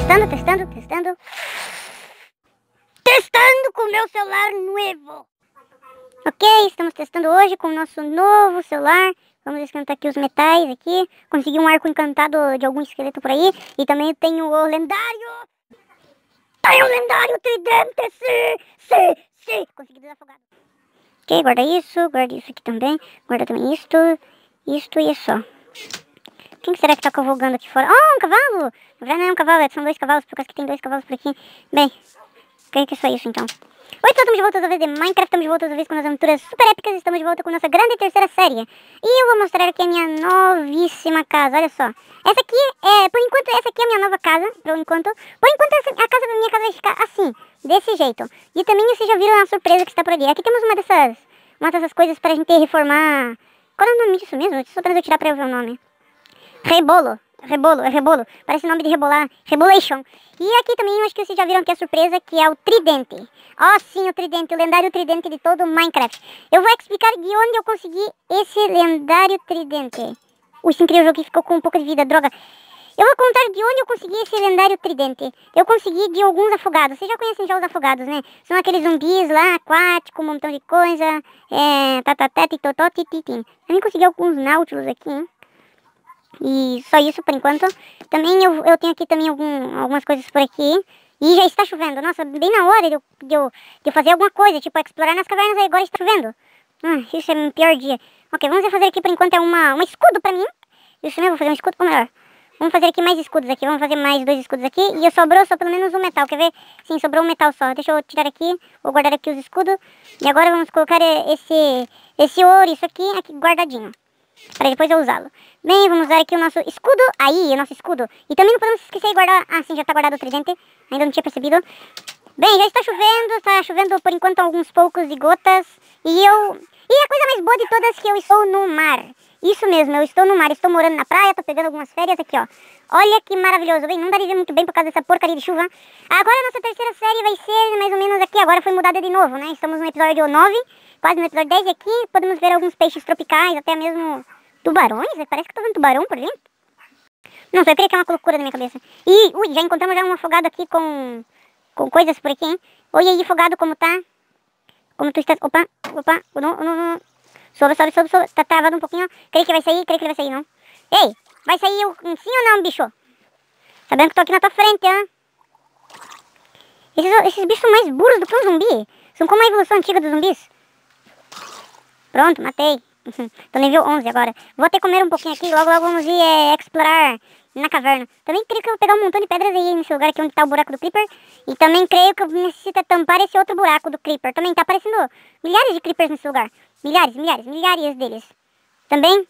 Testando. Testando com o meu celular novo. Ok, estamos testando hoje com o nosso novo celular. Vamos esquentar aqui os metais aqui. Consegui um arco encantado de algum esqueleto por aí. E também tenho o lendário. Tem o lendário tridente, sim. Consegui desafogado. Ok, guarda isso aqui também. Guarda também isto e é só. Quem será que tá cavalgando aqui fora? Oh, um cavalo! Na verdade não é um cavalo, são dois cavalos, por causa que tem dois cavalos por aqui. Bem, creio que é só isso então. Oi, estamos de volta outra vez de Minecraft, estamos de volta outra vez com as aventuras super épicas, estamos de volta com nossa grande terceira série. E eu vou mostrar aqui a minha novíssima casa, olha só. Essa aqui por enquanto, essa aqui é a minha nova casa, por enquanto a casa da minha casa vai ficar assim, desse jeito. E também vocês já viram a surpresa que está por ali. Aqui temos uma dessas coisas pra gente reformar. Qual é o nome disso mesmo? Só pra eu tirar pra eu ver o nome. Rebolo. Parece nome de rebolar. Rebolation. E aqui também eu acho que vocês já viram aqui a surpresa, que é o tridente. Ó, sim, o tridente, o lendário tridente de todo o Minecraft. Eu vou explicar de onde eu consegui esse lendário tridente. Ui, sem querer o jogo que ficou com um pouco de vida, droga. Eu vou contar de onde eu consegui esse lendário tridente. Eu consegui de alguns afogados. Vocês já conhecem já os afogados, né? São aqueles zumbis lá, aquáticos, um montão de coisa. Também consegui alguns náutilos aqui, hein? E só isso por enquanto. Também eu tenho aqui também algumas coisas por aqui. E já está chovendo. Nossa, bem na hora de eu fazer alguma coisa. Tipo, explorar nas cavernas aí. Agora está chovendo. Isso é o pior dia. Ok, vamos fazer aqui por enquanto um escudo pra mim. Isso mesmo, vou fazer um escudo. Ou melhor, vamos fazer aqui mais escudos aqui. Vamos fazer mais 2 escudos aqui. E sobrou só pelo menos um metal. Quer ver? Sim, sobrou um metal só. Deixa eu tirar aqui. Vou guardar aqui os escudos. E agora vamos colocar esse ouro, isso aqui guardadinho. Para depois eu usá-lo. Bem, vamos usar aqui o nosso escudo. Aí, o nosso escudo. E também não podemos esquecer de guardar... Ah, sim, já está guardado o tridente. Ainda não tinha percebido. Bem, já está chovendo por enquanto alguns poucos de gotas. E a coisa mais boa de todas é que eu estou no mar. Isso mesmo, eu estou no mar. Estou morando na praia, estou pegando algumas férias aqui, ó. Olha que maravilhoso. Bem, não dá de ver muito bem por causa dessa porcaria de chuva. Agora a nossa terceira série vai ser mais ou menos aqui. Agora foi mudada de novo, né? Estamos no episódio 9, quase no episódio 10. E aqui podemos ver alguns peixes tropicais, até mesmo... Tubarões? Parece que eu tô vendo tubarão por ali. Não sei, eu creio que é uma loucura na minha cabeça. E, ui, já encontramos um afogado aqui com coisas por aqui, hein? Oi aí, afogado, como tá? Como tu está? Opa, não. Sobe. Tá travado um pouquinho. Creio que vai sair, não. Ei, vai sair sim ou não, bicho? Sabendo que eu tô aqui na tua frente, hein? Esses bichos são mais burros do que um zumbi. São como a evolução antiga dos zumbis. Pronto, matei. Tô nível 11 agora. Vou até comer um pouquinho aqui. Logo vamos ir explorar na caverna. Também creio que eu vou pegar um montão de pedras aí nesse lugar aqui onde tá o buraco do Creeper. E também creio que eu necessito tampar esse outro buraco do Creeper. Também tá aparecendo milhares de Creepers nesse lugar. Milhares deles. Também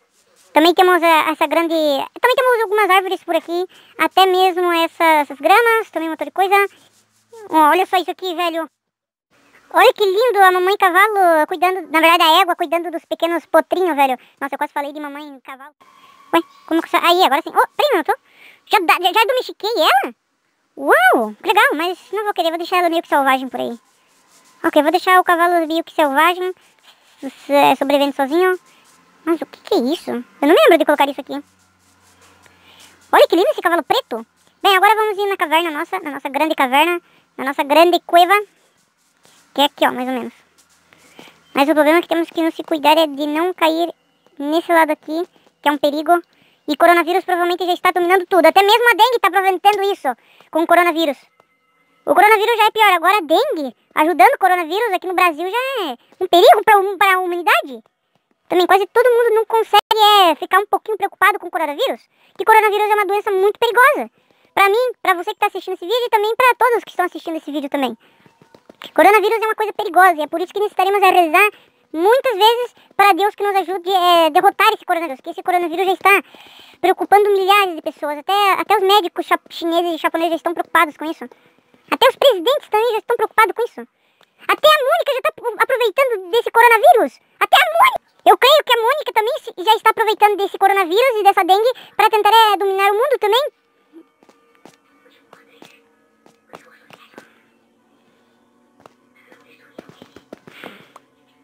temos essa grande... Também temos algumas árvores por aqui. Até mesmo essas gramas. Também um montão de coisa. Olha só isso aqui, velho. Olha que lindo, a mamãe cavalo cuidando, na verdade a égua cuidando dos pequenos potrinhos, velho. Nossa, eu quase falei de mamãe cavalo. Ué, como que... Aí, agora sim. Oh, peraí, não tô... Já domestiquei ela? Uau, que legal, mas não vou querer, vou deixar ela meio que selvagem por aí. Ok, vou deixar o cavalo meio que selvagem, sobrevivendo sozinho. Mas o que é isso? Eu não me lembro de colocar isso aqui. Olha que lindo esse cavalo preto. Bem, agora vamos ir na caverna nossa, na nossa grande caverna, na nossa grande cueva. Que é aqui, ó, mais ou menos. Mas o problema que temos que nos cuidar é de não cair nesse lado aqui, que é um perigo. E coronavírus provavelmente já está dominando tudo. Até mesmo a dengue está aproveitando isso com o coronavírus. O coronavírus já é pior. Agora a dengue, ajudando o coronavírus aqui no Brasil, já é um perigo para a humanidade. Também quase todo mundo não consegue ficar um pouquinho preocupado com o coronavírus. Que coronavírus é uma doença muito perigosa. Para mim, para você que está assistindo esse vídeo e também para todos que estão assistindo esse vídeo também. Coronavírus é uma coisa perigosa e é por isso que necessitaremos rezar muitas vezes para Deus que nos ajude a derrotar esse coronavírus. Que esse coronavírus já está preocupando milhares de pessoas. Até os médicos chineses e japoneses já estão preocupados com isso. Até os presidentes também já estão preocupados com isso. Até a Mônica já está aproveitando desse coronavírus. Até a Mônica. Eu creio que a Mônica também já está aproveitando desse coronavírus e dessa dengue para tentar dominar o mundo também.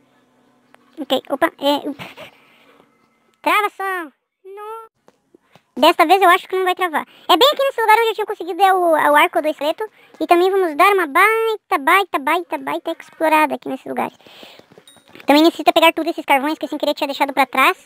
Ok, opa, trava som. Não. Desta vez eu acho que não vai travar. É bem aqui nesse lugar onde eu tinha conseguido o arco do esqueleto. E também vamos dar uma baita explorada aqui nesse lugar. Também necessita pegar todos esses carvões que eu sem querer tinha deixado pra trás.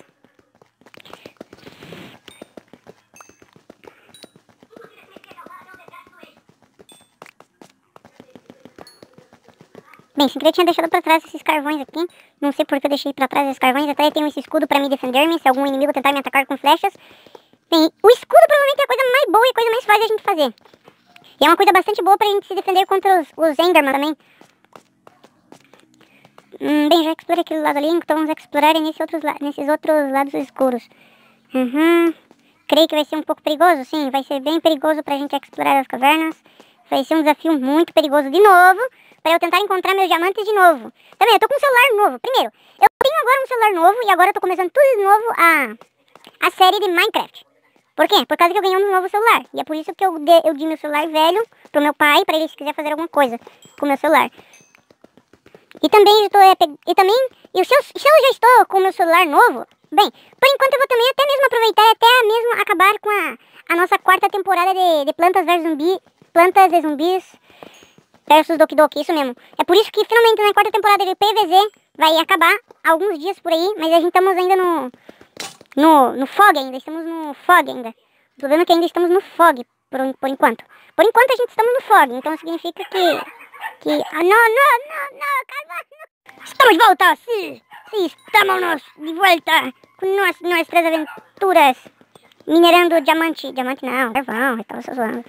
Bem, sem querer tinha deixado pra trás esses carvões aqui. Não sei porque eu deixei pra trás esses carvões. Até tenho esse escudo pra me defender-me se algum inimigo tentar me atacar com flechas. Bem, o escudo provavelmente é a coisa mais boa e coisa mais fácil a gente fazer. E é uma coisa bastante boa pra gente se defender contra os Enderman também. Bem, já explorei aquele lado ali, então vamos explorar nesses outros lados escuros. Creio que vai ser um pouco perigoso, sim. Vai ser bem perigoso pra gente explorar as cavernas. Vai ser um desafio muito perigoso de novo, pra eu tentar encontrar meus diamantes de novo. Também, eu tô com um celular novo. Primeiro, eu tenho agora um celular novo e agora eu tô começando tudo de novo a série de Minecraft. Por quê? Por causa que eu ganhei um novo celular. E é por isso que eu dei meu celular velho pro meu pai, pra ele se quiser fazer alguma coisa com o meu celular. E também, se eu já estou com o meu celular novo, bem, por enquanto eu vou também até mesmo aproveitar e até mesmo acabar com a nossa quarta temporada de Plantas vs Zumbis versus Doki Doki, isso mesmo. É por isso que finalmente na quarta temporada de PVZ vai acabar alguns dias por aí, mas a gente estamos ainda no fog ainda, estamos no fog ainda. Tô vendo que ainda estamos no fog, por enquanto. Por enquanto a gente estamos no fog, então significa que... Não. Estamos de volta, sim, estamos de volta com nossas aventuras. Minerando diamante não, carvão, eu tava só zoando.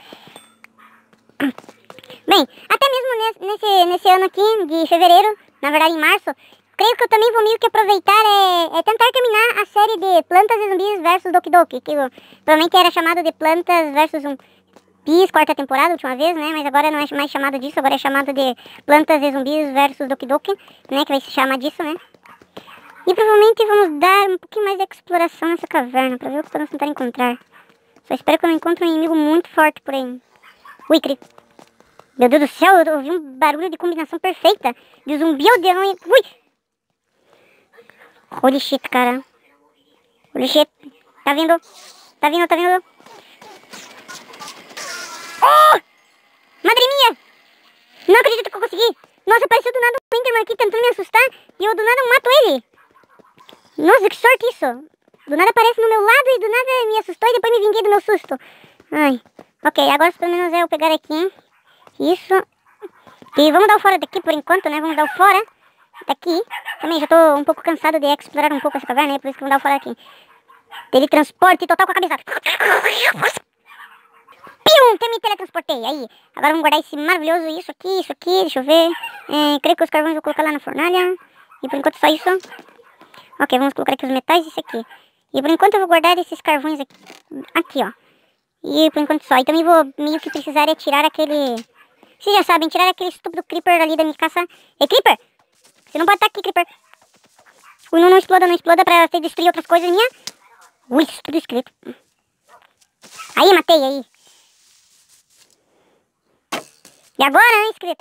Bem, até mesmo nesse ano aqui, de fevereiro, na verdade em março, creio que eu também vou meio que aproveitar tentar terminar a série de Plantas e Zumbis versus Doki Doki, que provavelmente era chamado de Plantas versus Zumbis, quarta temporada, última vez, né, mas agora não é mais chamado disso, agora é chamado de Plantas e Zumbis versus Doki Doki, né, que vai se chamar disso, né. E provavelmente vamos dar um pouquinho mais de exploração nessa caverna, pra ver o que vamos tentar encontrar. Só espero que eu não encontre um inimigo muito forte por aí. Ui, meu Deus do céu, eu ouvi um barulho de combinação perfeita de zumbi ao demônio. Ui! Holy shit, cara. Holy shit. Tá vindo. Oh! Madre minha! Não acredito que eu consegui. Nossa, apareceu do nada um Enderman aqui tentando me assustar e eu do nada mato ele. Nossa, que sorte isso. Do nada aparece no meu lado e do nada me assustou e depois me vinguei do meu susto. Ai. Ok, agora pelo menos eu pegar aqui. Isso. E vamos dar o fora daqui por enquanto, né? Vamos dar o fora daqui. Também já tô um pouco cansado de explorar um pouco essa caverna, né? Por isso que vamos dar o fora aqui. Teletransporte total com a cabeça. Pium! Até me teletransportei. Aí, agora vamos guardar esse maravilhoso isso aqui. Deixa eu ver. Creio que os carvões eu vou colocar lá na fornalha. E por enquanto só isso. Ok, vamos colocar aqui os metais e isso aqui. E por enquanto eu vou guardar esses carvões aqui, ó. E por enquanto só. E também vou meio que precisar tirar aquele... Vocês já sabem, tirar aquele estúpido Creeper ali da minha caça. Ei, Creeper! Você não pode estar aqui, Creeper. Ui, não exploda pra você destruir outras coisas minhas. Ui, tudo esqueleto. Aí, matei, aí. E agora, hein, esqueleto?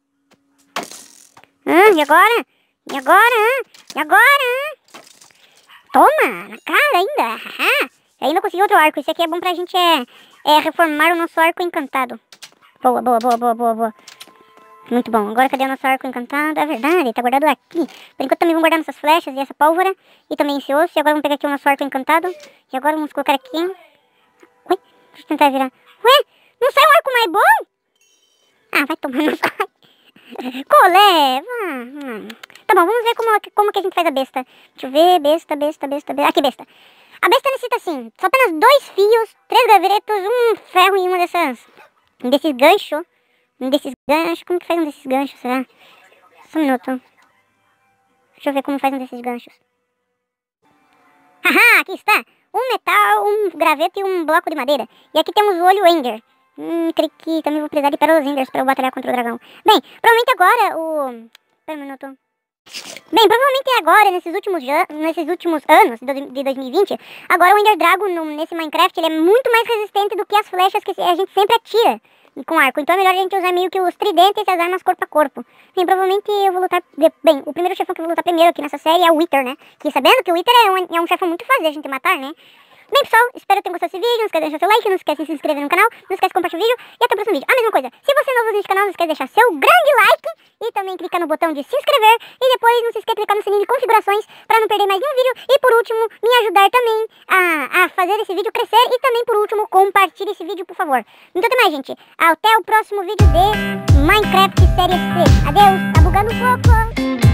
E agora? E agora? Toma, na cara ainda. E ainda consegui outro arco. Isso aqui é bom pra gente reformar o nosso arco encantado. Boa. Muito bom. Agora cadê o nosso arco encantado? É verdade, tá guardado aqui. Por enquanto também vamos guardar nossas flechas e essa pólvora. E também esse osso. E agora vamos pegar aqui o nosso arco encantado. E agora vamos colocar aqui. Ui, deixa eu tentar virar. Ué, não sai um arco mais bom? Ah, vai tomar no saco. Colé. Tá bom, vamos ver como que a gente faz a besta. Deixa eu ver, besta. Aqui, besta. A besta necessita assim, só apenas 2 fios, 3 gravetos, um ferro e desses ganchos. Como que faz um desses ganchos, será? Só um minuto. Deixa eu ver como faz um desses ganchos. Haha, aqui está. Um metal, um graveto e um bloco de madeira. E aqui temos o olho Ender. Creio que também vou precisar de pérolas Enders para eu batalhar contra o dragão. Bem, provavelmente agora Pera um minuto. Bem, provavelmente agora, nesses últimos anos de 2020, agora o Ender Dragon nesse Minecraft, ele é muito mais resistente do que as flechas que a gente sempre atira com arco. Então é melhor a gente usar meio que os tridentes e as armas corpo a corpo. Bem, provavelmente eu vou lutar... Bem, o primeiro chefão que eu vou lutar primeiro aqui nessa série é o Wither, né? Que sabendo que o Wither é um chefão muito fácil de a gente matar, né? Bem, pessoal, espero que tenham gostado desse vídeo. Não esquece de deixar seu like, não esquece de se inscrever no canal, não esquece de compartilhar o vídeo e até o próximo vídeo. A mesma coisa, se você é novo nesse canal, não esquece de deixar seu grande like e também clicar no botão de se inscrever e depois não se esqueça de clicar no sininho de configurações para não perder mais nenhum vídeo e por último, me ajudar também a fazer esse vídeo crescer e também por último, compartilhe esse vídeo, por favor. Então até mais, gente. Até o próximo vídeo de Minecraft Série C. Adeus, tá bugando um pouco.